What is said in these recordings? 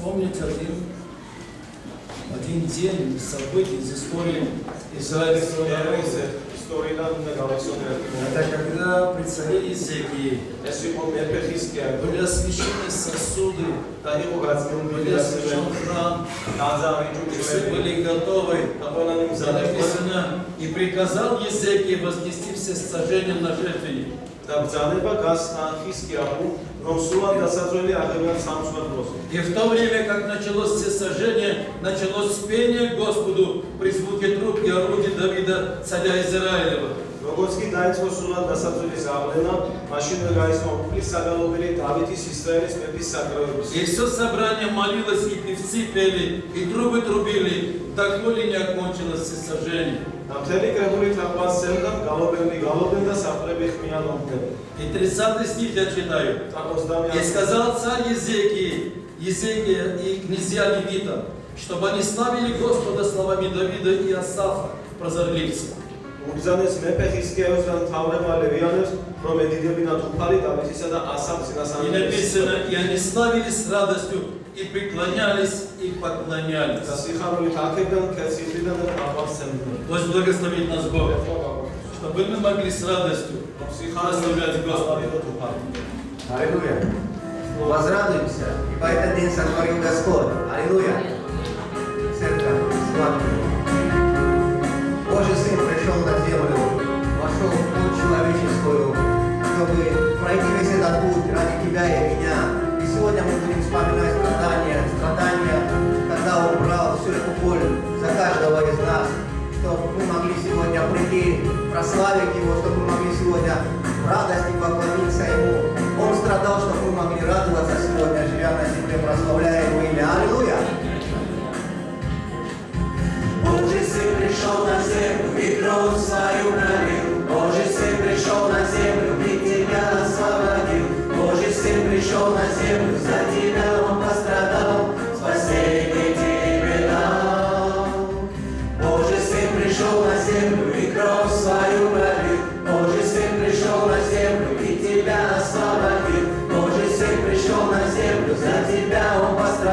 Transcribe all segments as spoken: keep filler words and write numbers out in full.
вспомнить один, один день событий из истории израильского народа. Это когда при царе Езекии были освящены сосуды, были освящен храм, все были готовы. Написано, и приказал Езекии вознести все сожжения на жертвенник. И в то время, как началось всесожжение, началось пение Господу при звуке труб и орудий Давида, царя Израилева. И все собрание молилось, и певцы пели, и трубы трубили, доколе не окончилось всесожжение. И тридцатый стих я читаю. И сказал царь Езекии, Езекия и князья Левита, чтобы они славили Господа словами Давида и Асафа, прозорливцев. И написано, и они славили с радостью, и преклонялись, и поклонялись. Пусть благословит нас Бог, чтобы мы могли с радостью прославлять Господа. Аллилуйя. Возрадуемся, ибо этот день сотворил Господь. Аллилуйя. Церковь, слава. Божий Сын пришел на землю, вошел в путь человеческую, чтобы пройти весь этот путь ради тебя и меня. И сегодня мы будем вспоминать страдания, страдания, когда Он брал всю эту боль за каждого из нас, чтобы мы могли сегодня прийти, прославить Его, чтобы мы могли сегодня в радости поклониться Ему. Он страдал, чтобы мы могли радоваться сегодня, живя на земле, прославляя Его имя. Аллилуйя! Божий Сын пришел на землю и кровь свою пролил. Божий Сын пришел на землю и тебя освободил. Божий Сын пришел на землю, за тебя Он пострадал, спасение тебе дал. Божий Сын пришел на землю и кровь свою пролил. Божий Сын пришел на землю и тебя освободил. Божий Сын пришел на землю, за тебя Он пострадал.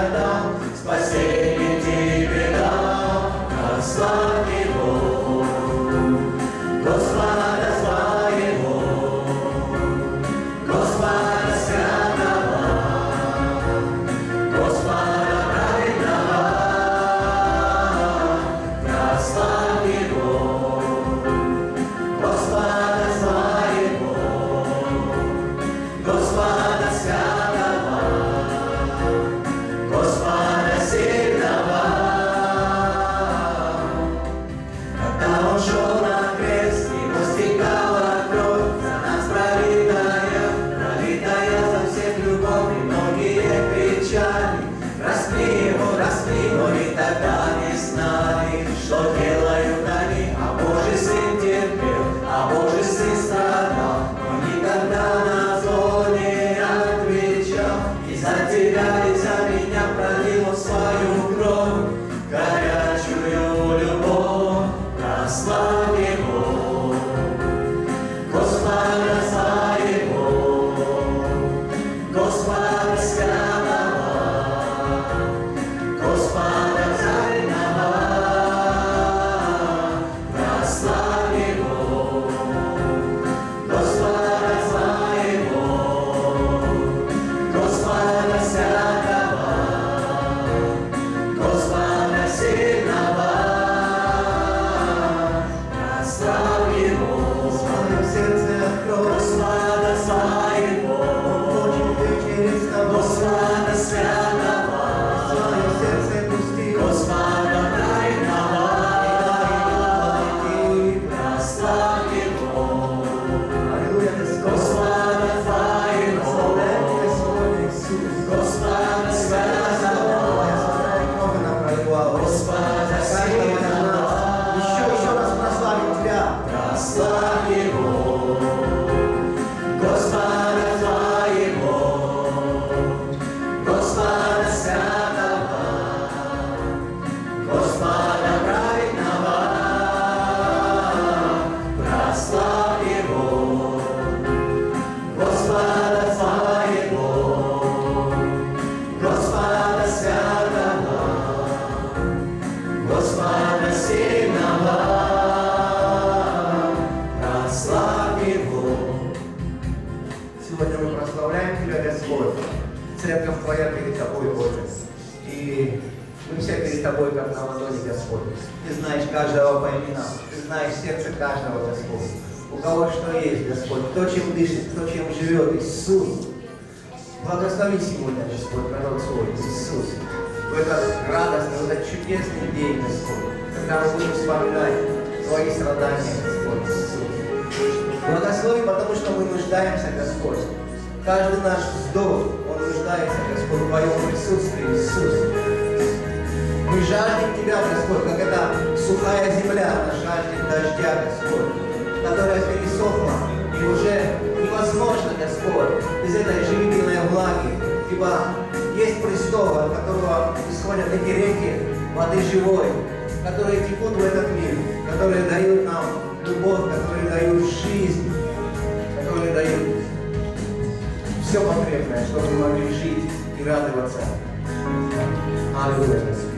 И мы все перед Тобой, как на ладони, Господь. Ты знаешь каждого по именам. Ты знаешь сердце каждого, Господь. У кого что есть, Господь. Кто чем дышит, кто чем живет. Иисус. Благослови сегодня, Господь, народ свой. Иисус. В этот радостный, в этот чудесный день, Господь. Когда мы будем вспоминать Твои страдания, Господь. Иисус. Благослови, потому что мы нуждаемся, Господь. Каждый наш вздох, он нуждается, Господь, в Твоем присутствии, Иисус. Мы жаждем Тебя, Господь, как эта сухая земля, она жаждет дождя, Господь, которая пересохла, и уже невозможно, Господь, без этой живительной влаги, ибо есть престол, от которого исходят эти реки воды живой, которые текут в этот мир, которые дают нам любовь, которые дают жизнь, которые дают все потребное, чтобы мы могли жить и радоваться. Аллилуйя, Господь.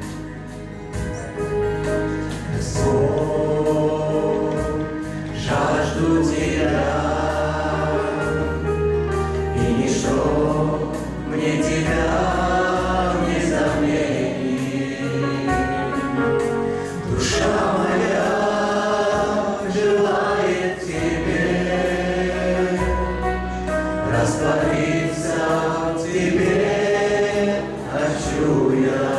Господь, жажду Тебя, и ничто мне Тебя не заменит. Душа моя желает Тебе, раствориться в Тебе хочу я.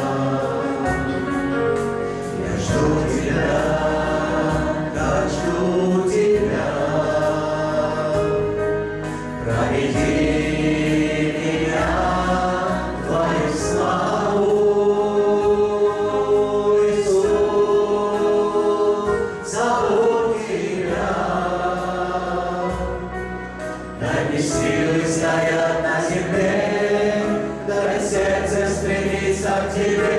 Я жду Тебя, так жду Тебя, проведи меня в Твою славу, Иисус, зову Тебя. Дай мне силы стоять на земле, дай сердце стремиться к Тебе.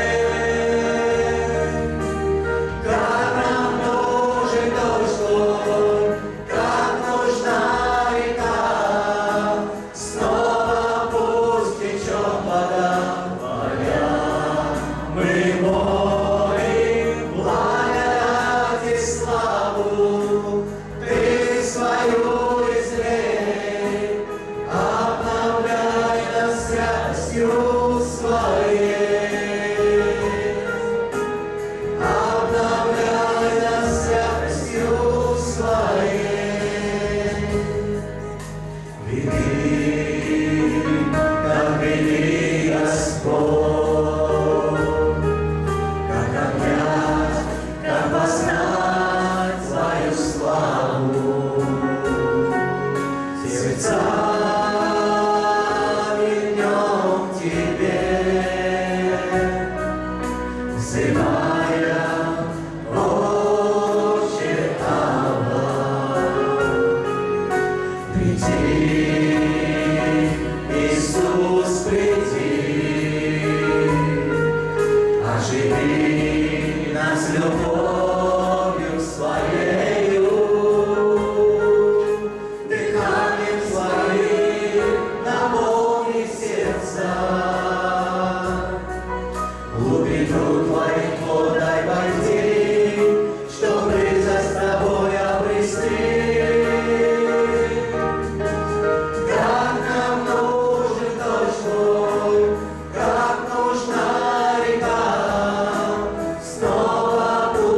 Как нам нужен дождь Твой, как нужна река, снова пусть течет вода Твоя. Мы молим благодать и славу, Ты свою излей, обновляй нас святостью Своей. Обновляй нас святостью Своей. Веди, как вели Господь, как обнять, как познать Твою славу. Сердца вернем Тебе, взывая, Отче Абба. Приди, Иисус, приди, оживи нас любовью Своею, дыханием Своим наполни сердца. Глубину Твоих вод дай войти, чтоб близость с Тобой обрести. Как нам нужен дождь Твой, как нужна река, снова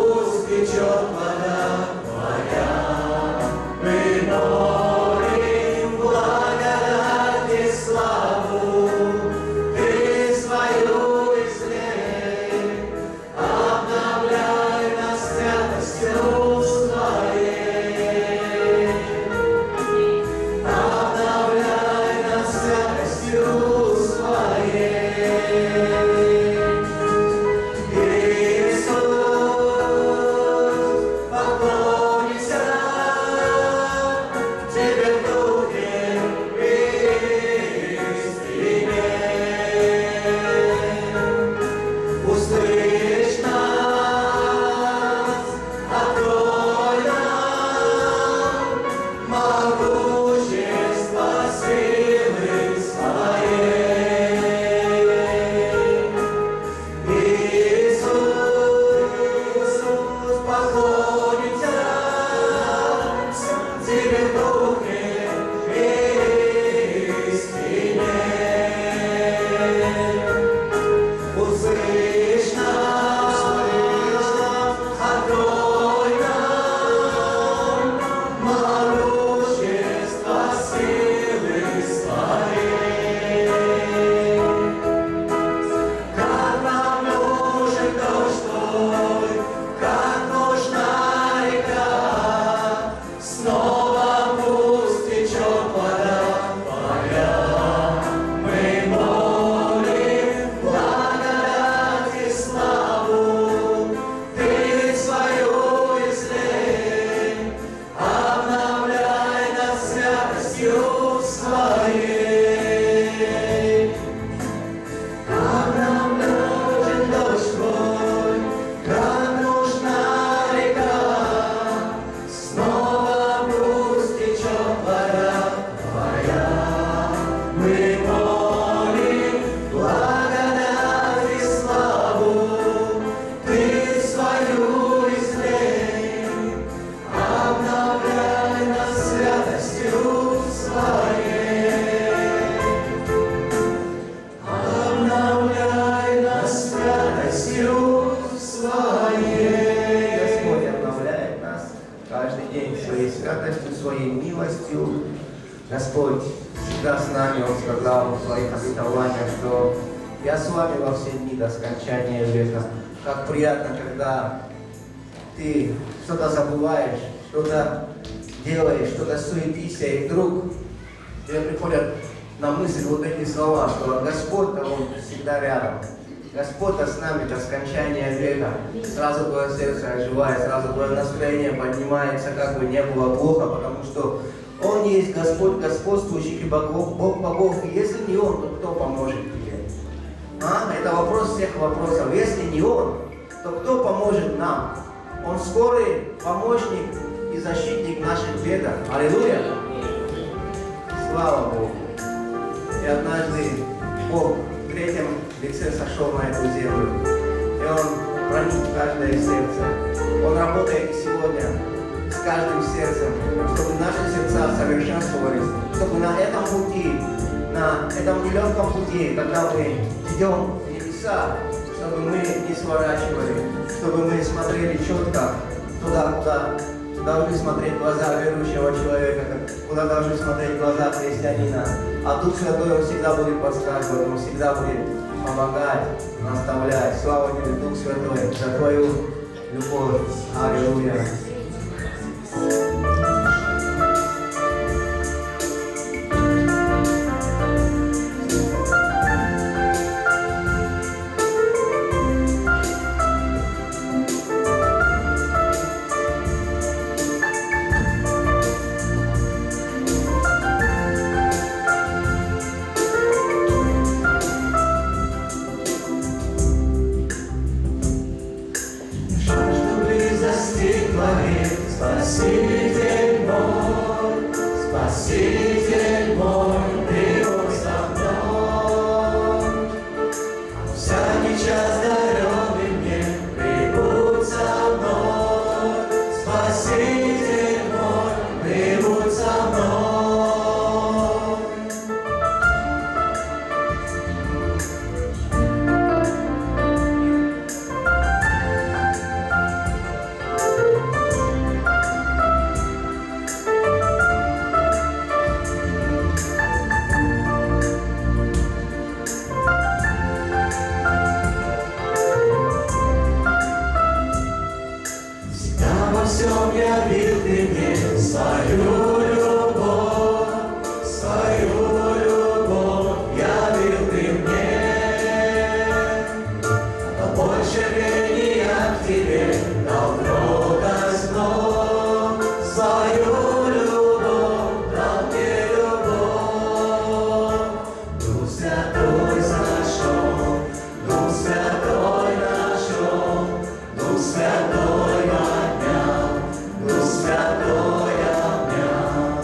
Господь всегда с нами, Он сказал в своих обетованиях, что «Я с вами во все дни до скончания века». Как приятно, когда ты что-то забываешь, что-то делаешь, что-то суетишься, и вдруг тебе приходят на мысль вот эти слова, что Господь-то Он всегда рядом. Господь-то с нами до скончания века. Сразу твое сердце оживает, сразу твое настроение поднимается, как бы не было плохо, потому что Он есть Господь господствующих и богов, Бог богов. И если не Он, то кто поможет тебе? А? Это вопрос всех вопросов. Если не Он, то кто поможет нам? Он скорый помощник и защитник наших бедах. Аллилуйя! Слава Богу! И однажды Бог в третьем лице сошел на эту землю. И Он проник в каждое сердце. Он работает и сегодня с каждым сердцем, чтобы наши сердца совершенствовались, чтобы на этом пути, на этом нелегком пути, когда мы идем в небеса, чтобы мы не сворачивали, чтобы мы смотрели четко туда, куда должны смотреть глаза верующего человека, куда должны смотреть глаза христианина. А Дух Святой Он всегда будет подсказывать, Он всегда будет помогать, наставлять. Слава тебе, Дух Святой, за Твою любовь. Аллилуйя. Спаситель мой, Спаситель мой, Ты мой со мной. Всякий час даровый мне, прибудь со мной. Спаситель мой, прибудь со мной. Во всем явил Ты мне свою любовь, свою любовь явил Ты мне. Но больше рвения к Тебе давно давно, свою любовь дал мне любовь. Дух Святой сошел, Дух Святой нашел, Дух Святой поднял, Дух Святой обнял.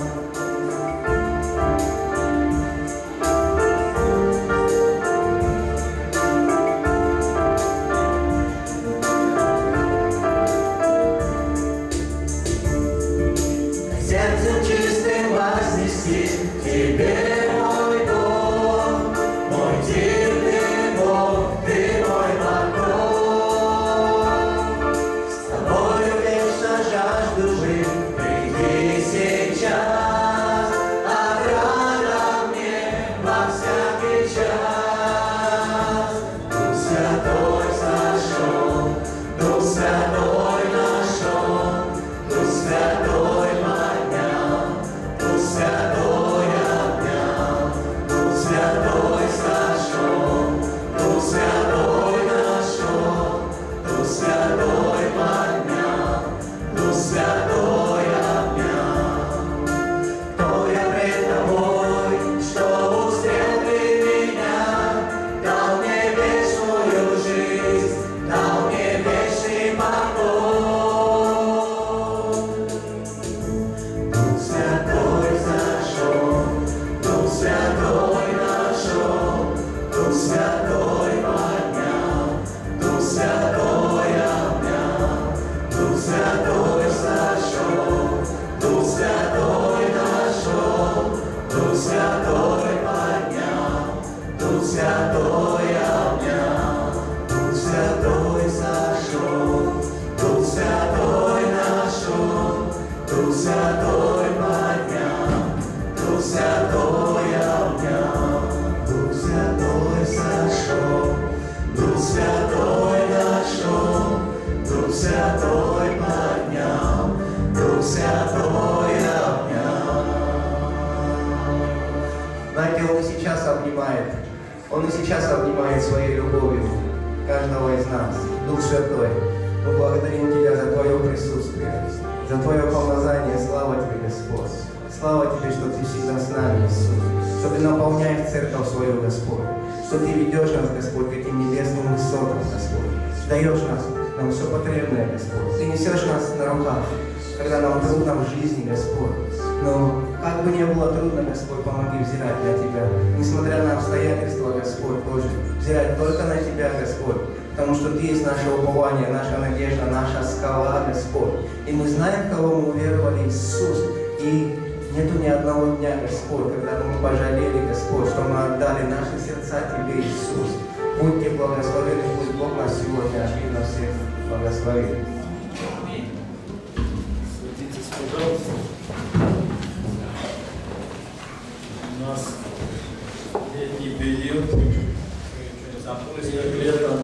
Сердцем чистым вознести Тебе, мой Бог, мой дивный Бог, Ты мой покой. С Тобою вечно жажду жить, приди сейчас, отрада мне во всякий час. Дух Святой сошел, Дух Святой нашел, Дух Святой поднял, Дух Святой обнял, Дух Святой сошел, Дух Святой нашел, Дух Святой поднял, Дух Святой обнял. Кто я пред Тобой, что узрел Ты меня, дал мне вечную жизнь, дал мне вечный покой. Дух Святой сошел, Дух Святой нашел, Дух Святой поднял, Дух Святой обнял, Дух Святой сошел, Дух Святой нашел, Дух Святой поднял, Дух Святой обнял, Дух Святой сошел, Дух Святой нашел, Дух Святой поднял, Дух Святой Он и сейчас обнимает своей любовью каждого из нас. Дух Святой, мы благодарим Тебя за Твое присутствие, за Твое помазание. Слава Тебе, Господь. Слава Тебе, что Ты всегда с нами, Иисус. Что Ты наполняешь церковь свою, Господь. Что Ты ведешь нас, Господь, к этим небесным высотам, Господь. Даешь нас, нам все потребное, Господь. Ты несешь нас на руках, когда нам трудно в жизни, Господь. Но как бы ни было трудно, Господь, помоги взирать на Тебя. Несмотря на обстоятельства, Господь, Боже, взирать только на Тебя, Господь. Потому что Ты есть наше упование, наша надежда, наша скала, Господь. И мы знаем, в кого мы уверовали, Иисус. И нету ни одного дня, Господь, когда мы пожалели, Господь, что мы отдали наши сердца Тебе, Иисус. Будьте благословены, пусть Бог нас сегодня обильно всех благословит. Садитесь, пожалуйста. У нас летний период, запуск лета.